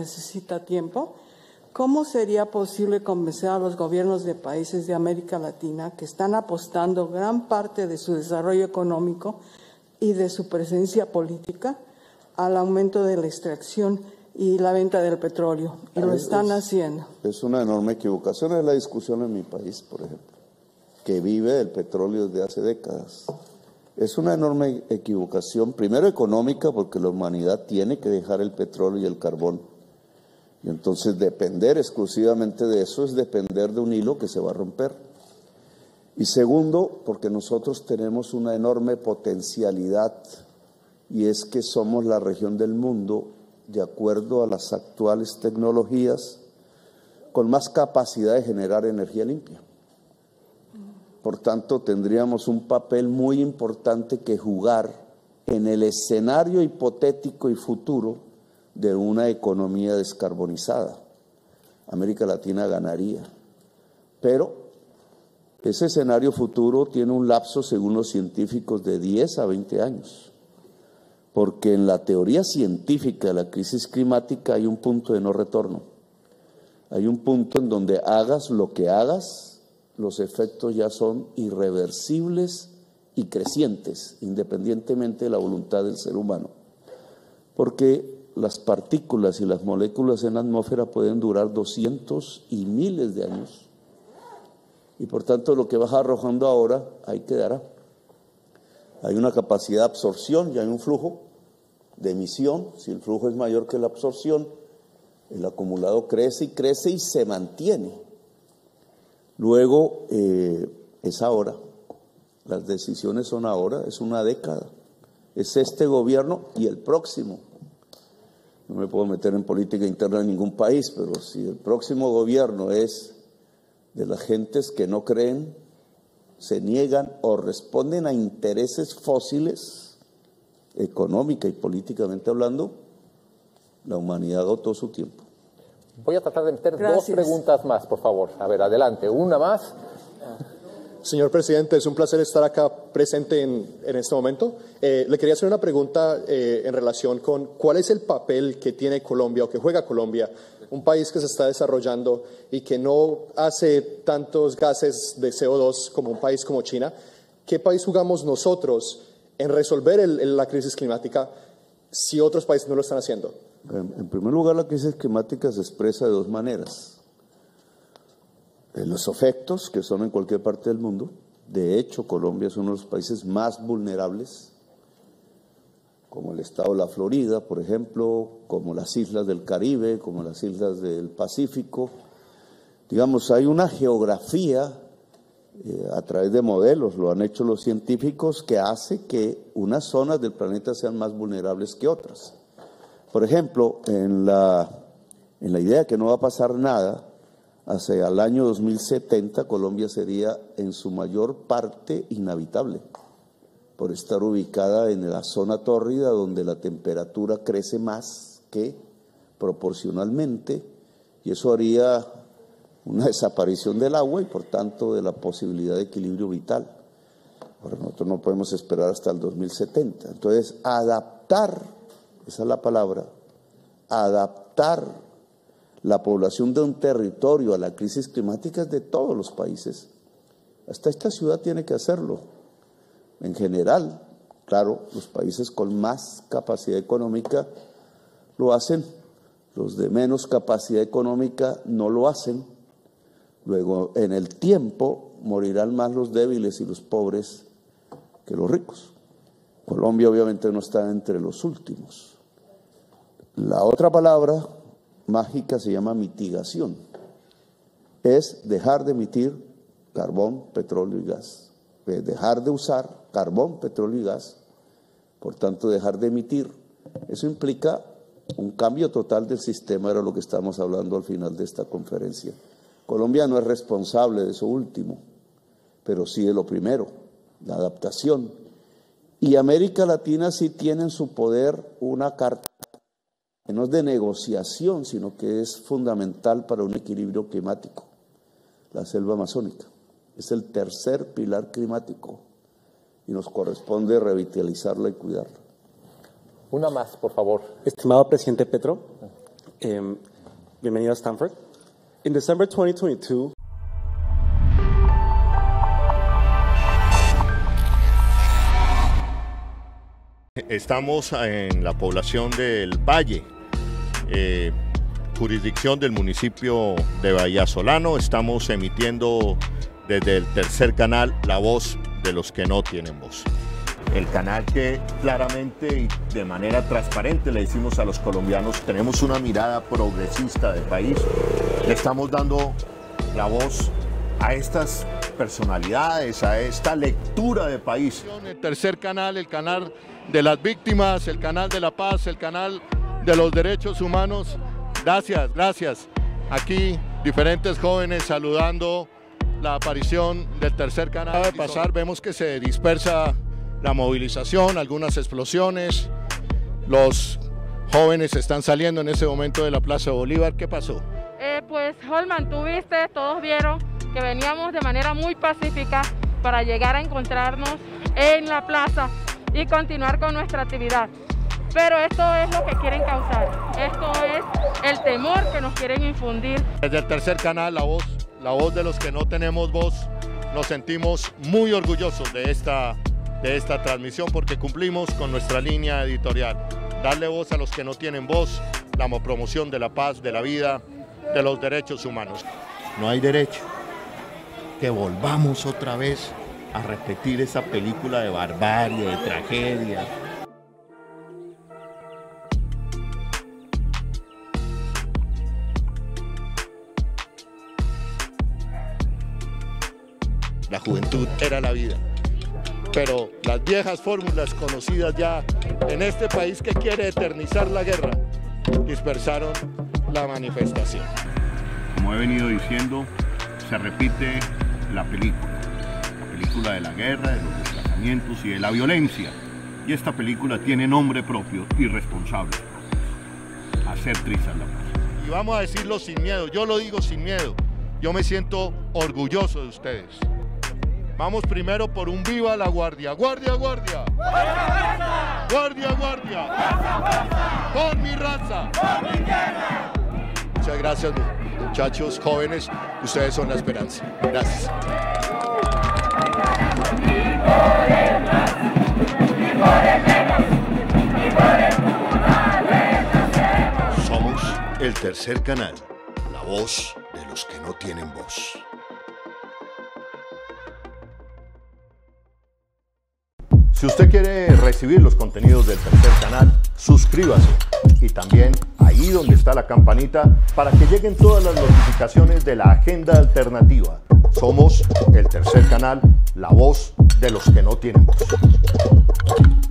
necesita tiempo. ¿Cómo sería posible convencer a los gobiernos de países de América Latina que están apostando gran parte de su desarrollo económico y de su presencia política al aumento de la extracción y la venta del petróleo? Y lo están haciendo. Es una enorme equivocación. Es la discusión en mi país, por ejemplo, que vive del petróleo desde hace décadas. Es una enorme equivocación, primero económica, porque la humanidad tiene que dejar el petróleo y el carbón. Y entonces depender exclusivamente de eso es depender de un hilo que se va a romper. Y segundo, porque nosotros tenemos una enorme potencialidad, y es que somos la región del mundo, de acuerdo a las actuales tecnologías, con más capacidad de generar energía limpia. Por tanto, tendríamos un papel muy importante que jugar en el escenario hipotético y futuro de una economía descarbonizada. América Latina ganaría. Pero ese escenario futuro tiene un lapso, según los científicos, de 10 a 20 años. Porque en la teoría científica de la crisis climática hay un punto de no retorno. Hay un punto en donde hagas lo que hagas, los efectos ya son irreversibles y crecientes, independientemente de la voluntad del ser humano. Porque las partículas y las moléculas en la atmósfera pueden durar 200 y miles de años. Y por tanto lo que vas arrojando ahora, ahí quedará. Hay una capacidad de absorción y hay un flujo de emisión. Si el flujo es mayor que la absorción, el acumulado crece y se mantiene. Luego es ahora. Las decisiones son ahora, es una década. Es este gobierno y el próximo. No me puedo meter en política interna de ningún país, pero si el próximo gobierno es de las gentes que no creen, se niegan o responden a intereses fósiles, económica y políticamente hablando, la humanidad agotó su tiempo. Voy a tratar de meter dos preguntas más, por favor. A ver, adelante. Una más. Señor presidente, es un placer estar acá presente en este momento. Le quería hacer una pregunta en relación con cuál es el papel que tiene Colombia o que juega Colombia, un país que se está desarrollando y que no hace tantos gases de CO2 como un país como China. ¿Qué país jugamos nosotros en resolver la crisis climática si otros países no lo están haciendo? En primer lugar, la crisis climática se expresa de dos maneras. Los efectos, que son en cualquier parte del mundo. De hecho, Colombia es uno de los países más vulnerables, como el estado de la Florida, por ejemplo, como las islas del Caribe, como las islas del Pacífico. Digamos, hay una geografía a través de modelos, lo han hecho los científicos, que hace que unas zonas del planeta sean más vulnerables que otras. Por ejemplo, en la idea de que no va a pasar nada, hacia el año 2070 Colombia sería en su mayor parte inhabitable, por estar ubicada en la zona tórrida donde la temperatura crece más que proporcionalmente, y eso haría una desaparición del agua y por tanto de la posibilidad de equilibrio vital. Ahora, nosotros no podemos esperar hasta el 2070. Entonces, adaptar, esa es la palabra, adaptar la población de un territorio a la crisis climática es de todos los países. Hasta esta ciudad tiene que hacerlo. En general, claro, los países con más capacidad económica lo hacen, los de menos capacidad económica no lo hacen. Luego, en el tiempo, morirán más los débiles y los pobres que los ricos. Colombia obviamente no está entre los últimos. La otra palabra mágica se llama mitigación. Es dejar de emitir carbón, petróleo y gas. Es dejar de usar carbón, petróleo y gas, por tanto dejar de emitir. Eso implica un cambio total del sistema, era lo que estamos hablando al final de esta conferencia. Colombia no es responsable de eso último, pero sí de lo primero, la adaptación. Y América Latina sí tiene en su poder una carta que no es de negociación, sino que es fundamental para un equilibrio climático, la selva amazónica. Es el tercer pilar climático y nos corresponde revitalizarla y cuidarla. Una más, por favor. Estimado presidente Petro, Bienvenido a Stanford. In December 2022, estamos en la población del Valle, jurisdicción del municipio de Vallasolano. Estamos emitiendo desde el tercer canal, La Voz de los que no tienen voz. El canal que claramente y de manera transparente le decimos a los colombianos, tenemos una mirada progresista del país, le estamos dando la voz a estas personalidades, a esta lectura de país. El tercer canal, el canal de las víctimas, el canal de la paz, el canal de los derechos humanos. Gracias, gracias. Aquí diferentes jóvenes saludando la aparición del tercer canal. Acaba de pasar, vemos que se dispersa la movilización, algunas explosiones. Los jóvenes están saliendo en ese momento de la Plaza Bolívar. ¿Qué pasó? Pues Holman, tú viste, todos vieron que veníamos de manera muy pacífica para llegar a encontrarnos en la plaza y continuar con nuestra actividad. Pero esto es lo que quieren causar, esto es el temor que nos quieren infundir. Desde el tercer canal, la voz de los que no tenemos voz, nos sentimos muy orgullosos de esta transmisión porque cumplimos con nuestra línea editorial. Darle voz a los que no tienen voz, la promoción de la paz, de la vida, de los derechos humanos. No hay derecho que volvamos otra vez a repetir esa película de barbarie, de tragedia. La juventud era la vida, pero las viejas fórmulas conocidas ya en este país que quiere eternizar la guerra, dispersaron la manifestación. Como he venido diciendo, se repite la película de la guerra, de los desplazamientos y de la violencia. Y esta película tiene nombre propio y responsable: hacer trizas la paz. Y vamos a decirlo sin miedo, yo lo digo sin miedo, yo me siento orgulloso de ustedes. Vamos primero por un viva la guardia. ¡Guardia, guardia! ¡Guardia, guardia! ¡Por mi raza! ¡Por mi tierra! Muchas gracias, muchachos jóvenes. Ustedes son la esperanza. Gracias. Somos el tercer canal, la voz de los que no tienen voz. Si usted quiere recibir los contenidos del tercer canal, suscríbase y también ahí donde está la campanita para que lleguen todas las notificaciones de la agenda alternativa. Somos el tercer canal, la voz de los que no tienen voz.